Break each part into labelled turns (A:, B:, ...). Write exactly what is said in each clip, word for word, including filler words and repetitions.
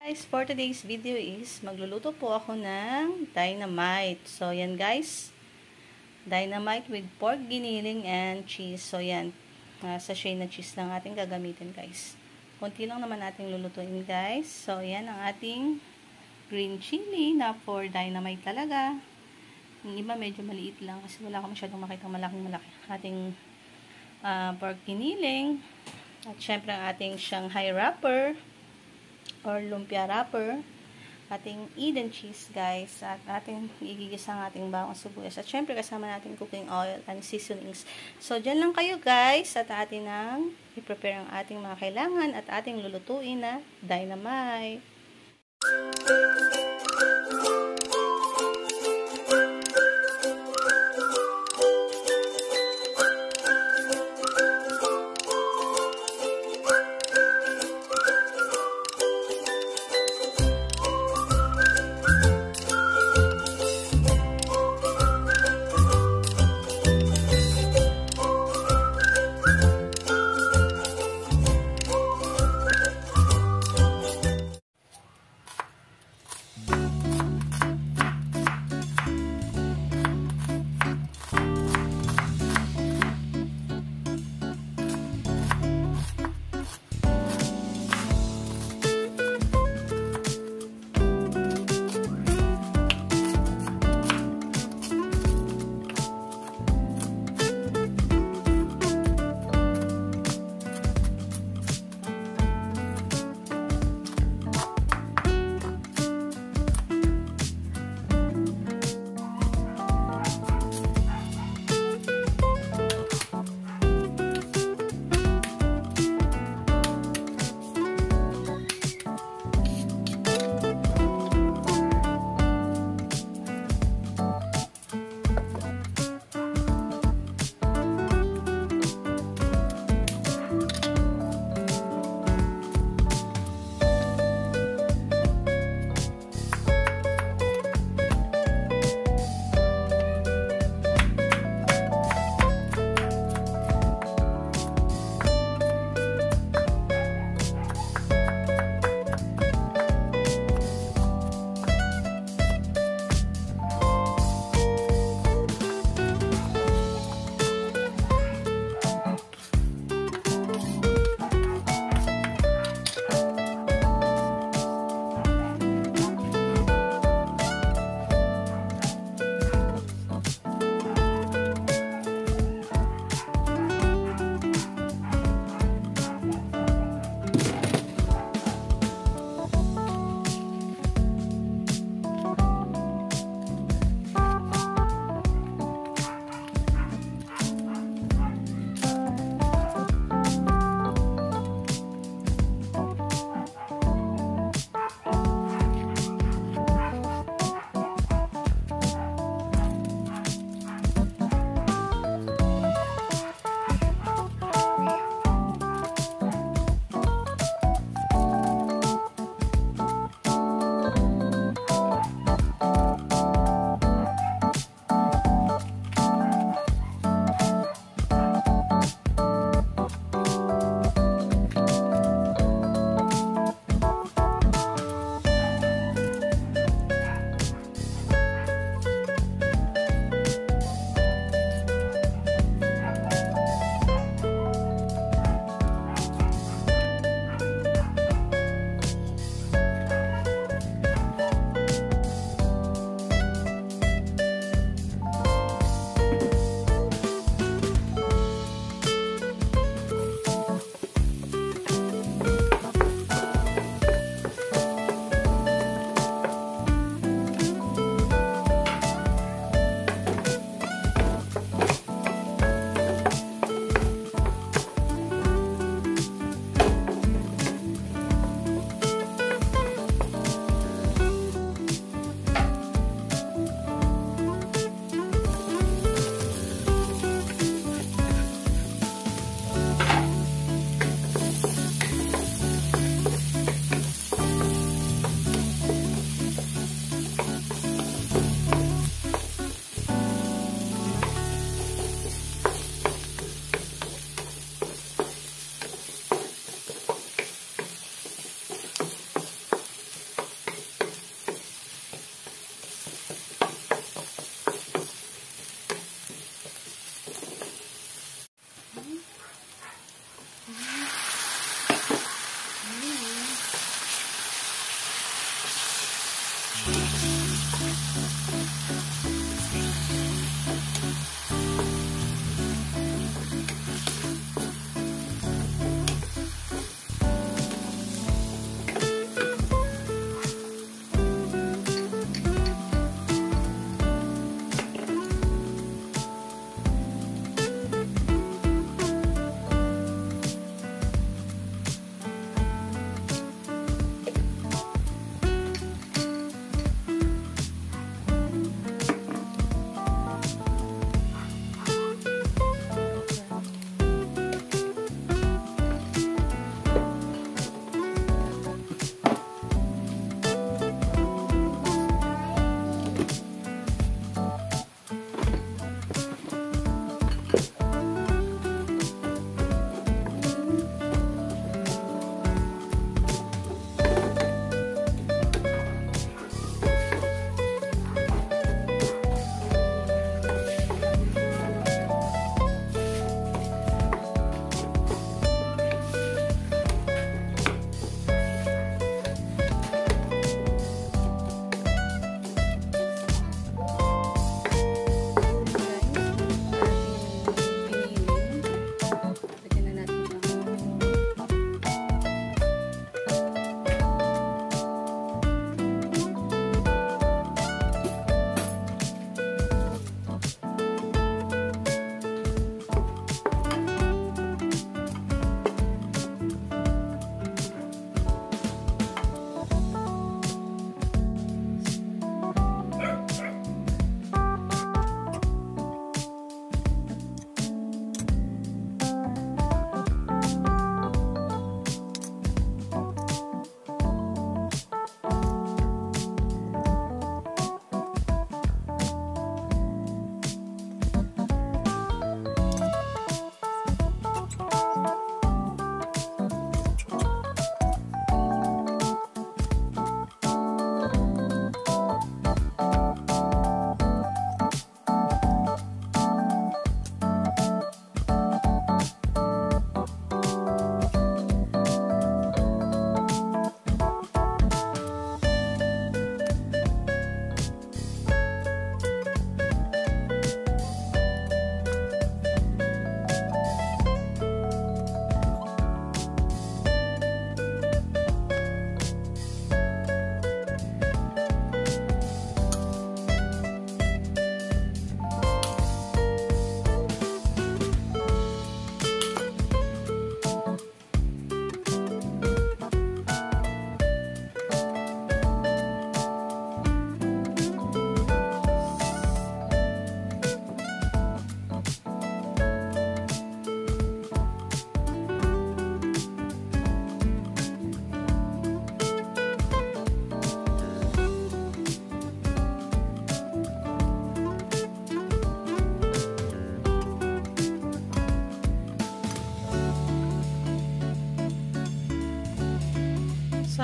A: Guys, for today's video is magluluto po ako ng dynamite. So yan guys, dynamite with pork giniling and cheese. So yan, uh, sachet na cheese lang ating gagamitin guys. Konti lang naman ating lulutuin guys. So yan ang ating green chili na for dynamite talaga. Yung iba medyo maliit lang kasi wala ko masyadong makita malaking malaki. Ating uh, pork giniling at syempre ang ating Shanghai wrapper or lumpia wrapper, ating Eden cheese guys, at ating igigisa ang ating bawang sibuyas, at syempre kasama natin cooking oil and seasonings. So dyan lang kayo guys, at atin nang i-prepare ang ating mga kailangan at ating lulutuin na dynamite.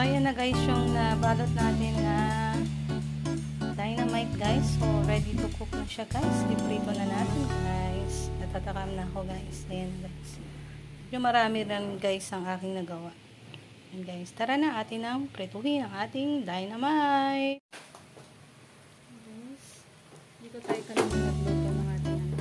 A: ayan na guys yung nabalot natin na dynamite guys. So, ready to cook na siya guys. Iprito na natin guys. Natatakam na ako guys. Ayan guys. Yung marami rin guys ang aking nagawa. Ayan guys. Tara na atin ang prituhin ang ating dynamite. Guys, dito tayo kanina nagluto ng ating ano.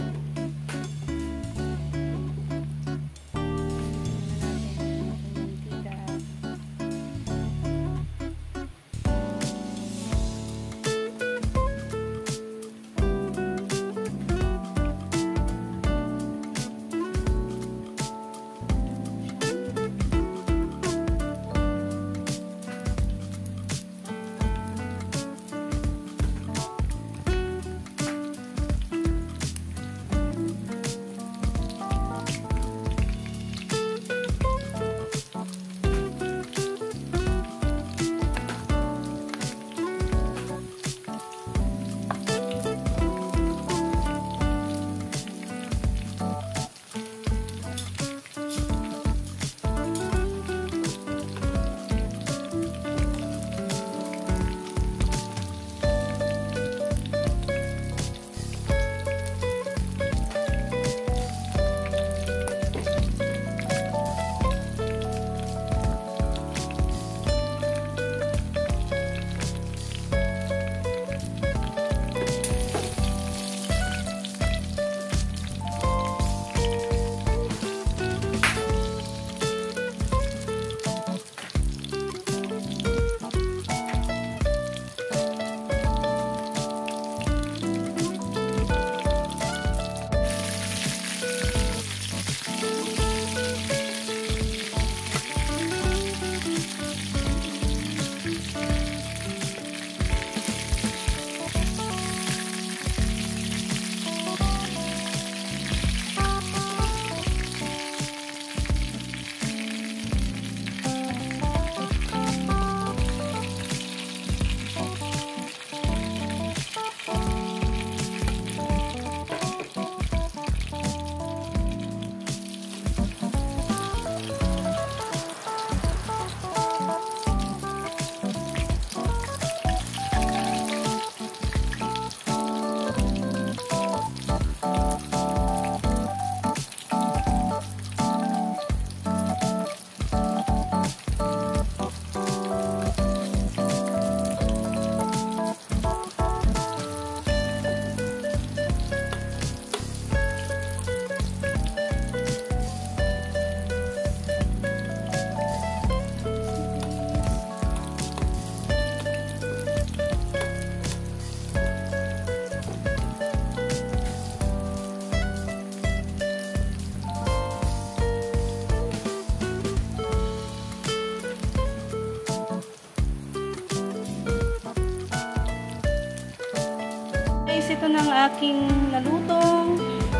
A: Ito ng aking nalutong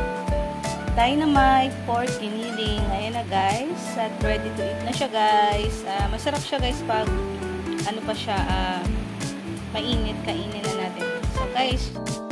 A: dynamite pork giniling. Ayan na guys. At ready to eat na siya guys. Uh, masarap siya guys pag ano pa siya uh, mainit. Kainin na natin. So guys,